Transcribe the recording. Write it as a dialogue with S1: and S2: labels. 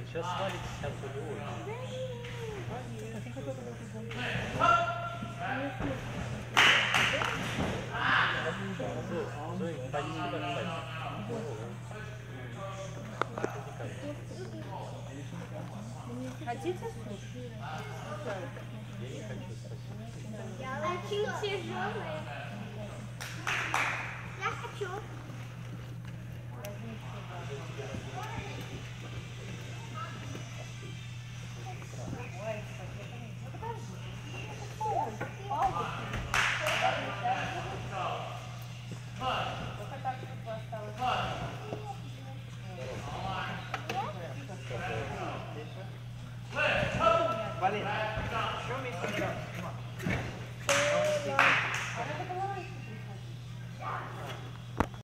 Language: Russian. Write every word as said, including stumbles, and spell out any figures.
S1: Сейчас свалит, сейчас улет. Зои, спасибо, кстати.
S2: Хотите суп?
S1: Я не хочу, спасибо.
S3: Очень тяжелые. Я хочу.